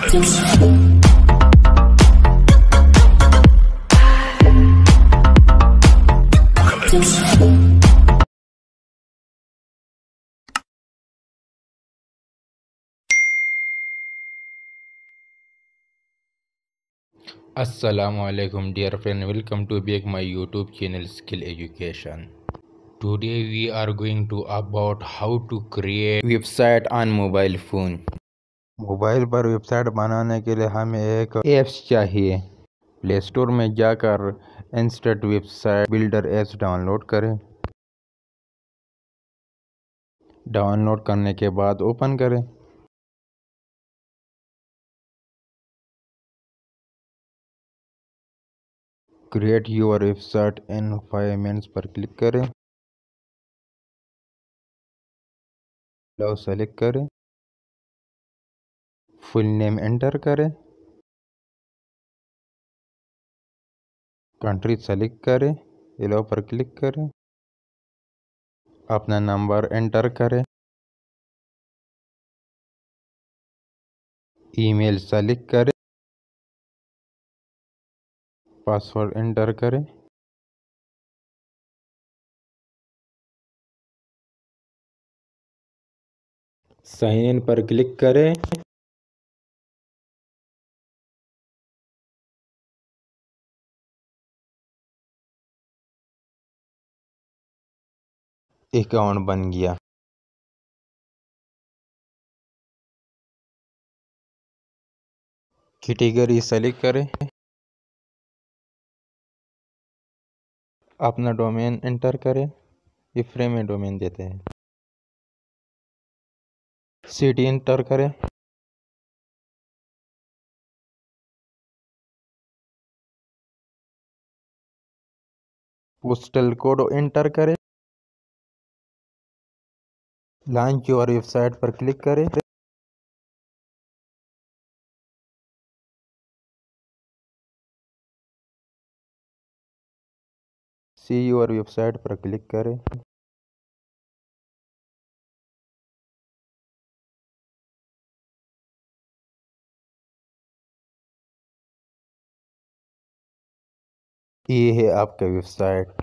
Assalamualaikum dear friend, welcome to back my YouTube channel Skill Education. Today we are going to about how to create website on mobile phone. Mobile पर website बनाने के लिए हमें एक apps चाहिए। Play store में जाकर instant website builder apps download करें। डाउनलोड करने के बाद ओपन करें। Create your website in 5 minutes पर क्लिक करें। अलाउ सेलेक्ट करें। फुल नेम एंटर करें। कंट्री सेलेक्ट करें। अलाउ पर क्लिक करें। अपना नंबर एंटर करें। ईमेल सेलेक्ट करें। पासवर्ड एंटर करें। साइन इन पर क्लिक करें। अकाउंट बन गया। कैटेगरी सेलेक्ट करें। अपना डोमेन एंटर करें। ये फ्रेम में डोमेन देते हैं। सिटी एंटर करें। पोस्टल कोड एंटर करें। लॉन्च योर वेबसाइट पर क्लिक करें। सी योर वेबसाइट पर क्लिक करें। ये है आपका वेबसाइट।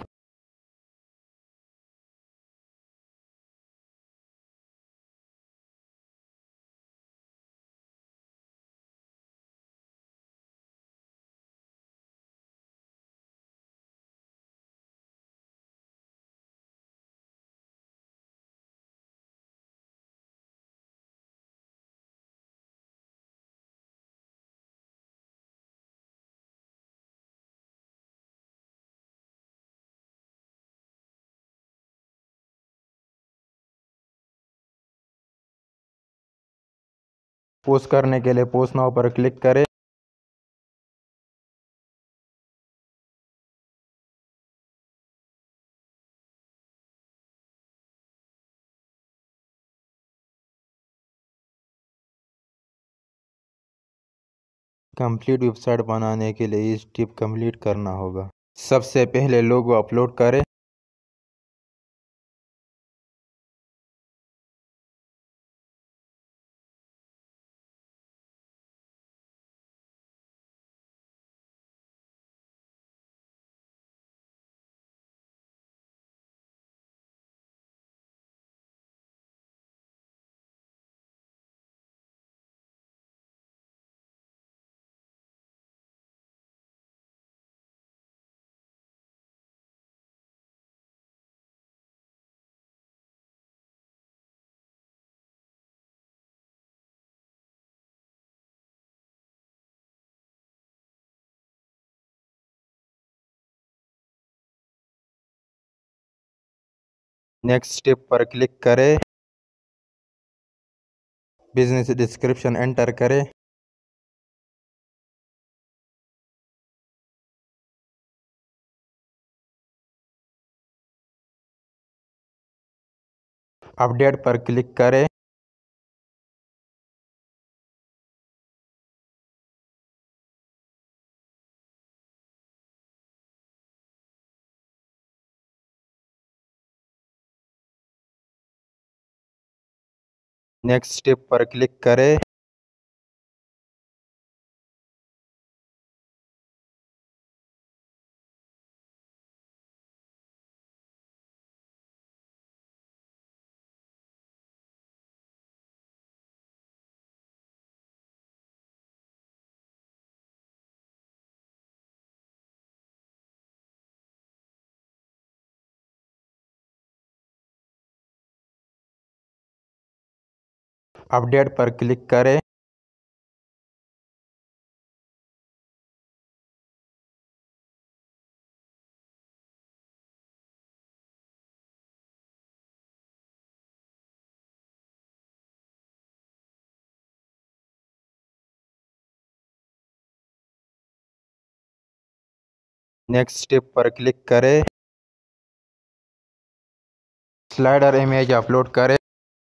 पोस्ट करने के लिए पोस्ट नाउ पर क्लिक करें। कंप्लीट वेबसाइट बनाने के लिए इस स्टेप कंप्लीट करना होगा। सबसे पहले लोगो अपलोड करें। नेक्स्ट स्टेप पर क्लिक करें। बिजनेस डिस्क्रिप्शन एंटर करें। अपडेट पर क्लिक करें। नेक्स्ट स्टेप पर क्लिक करें। अपडेट पर क्लिक करें। नेक्स्ट स्टेप पर क्लिक करें। स्लाइडर इमेज अपलोड करें।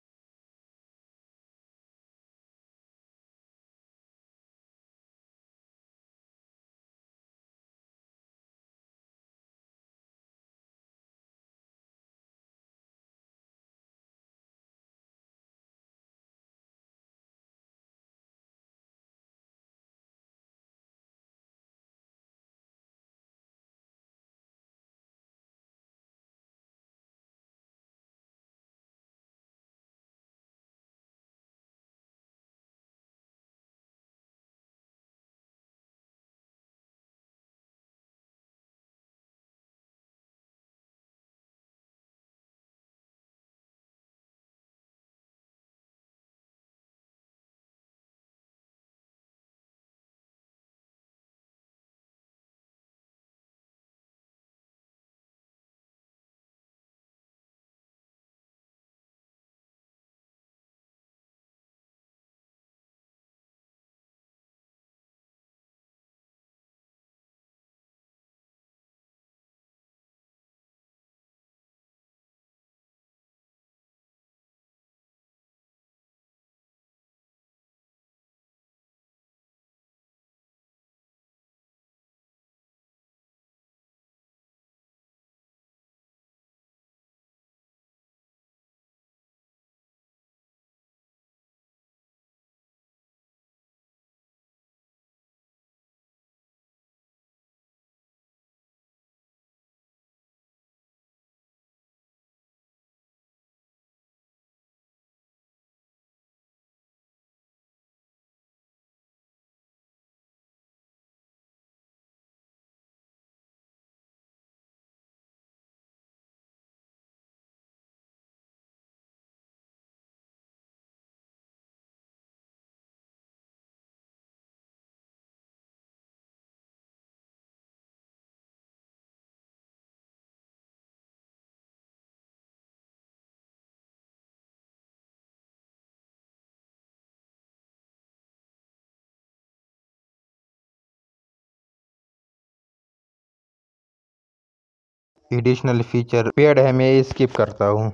एडिशनल फीचर पेड है, मैं स्किप करता हूँ।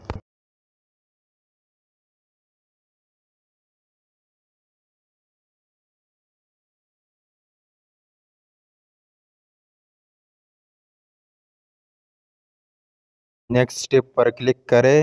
नेक्स्ट स्टेप पर क्लिक करें।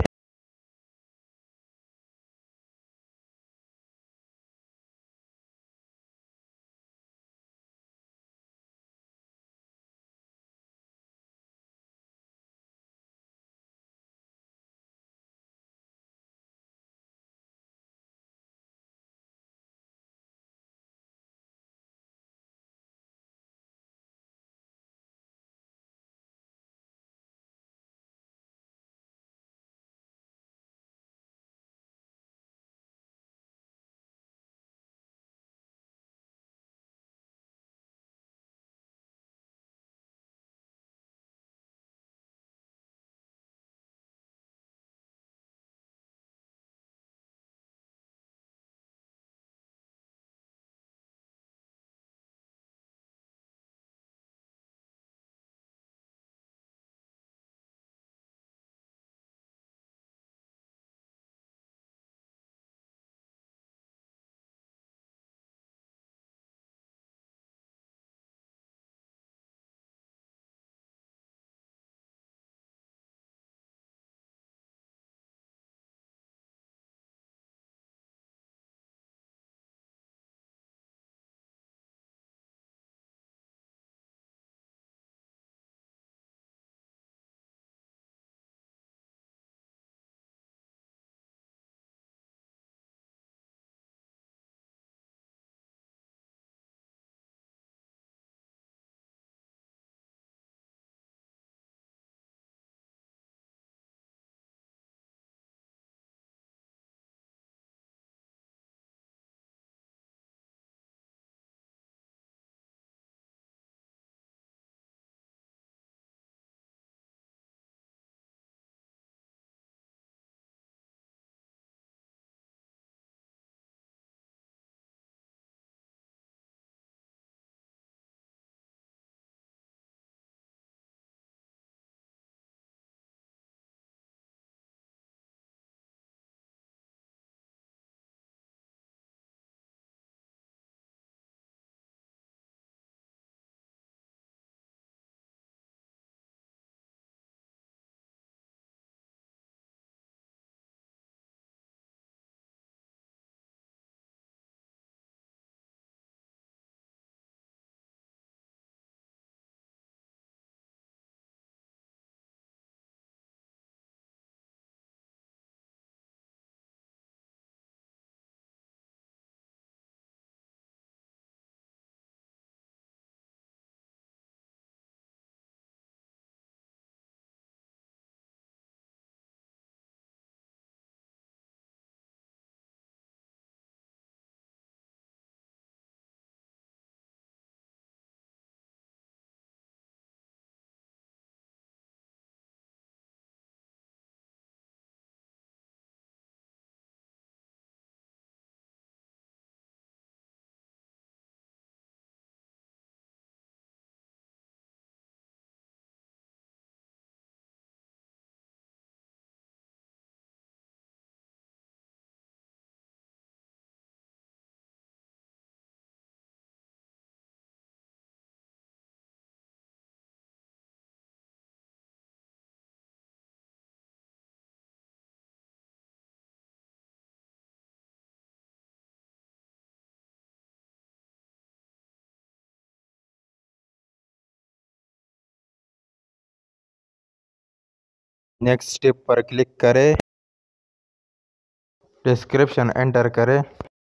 नेक्स्ट स्टेप पर क्लिक करें, डिस्क्रिप्शन एंटर करें,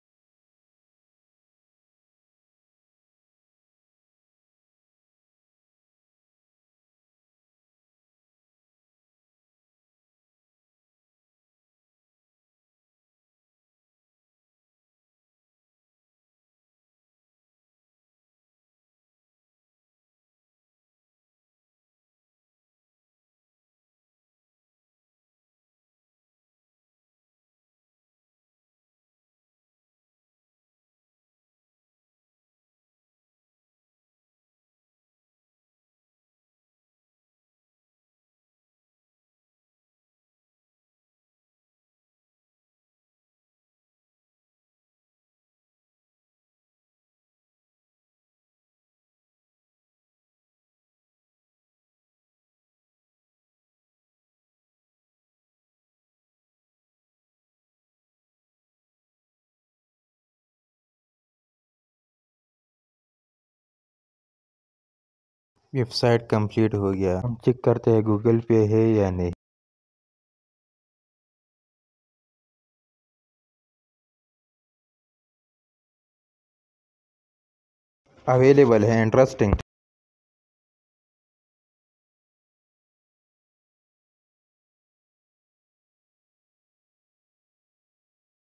वेबसाइट कंप्लीट हो गया। हम चेक करते हैं गूगल पे है या नहीं। अवेलेबल है, इंटरेस्टिंग।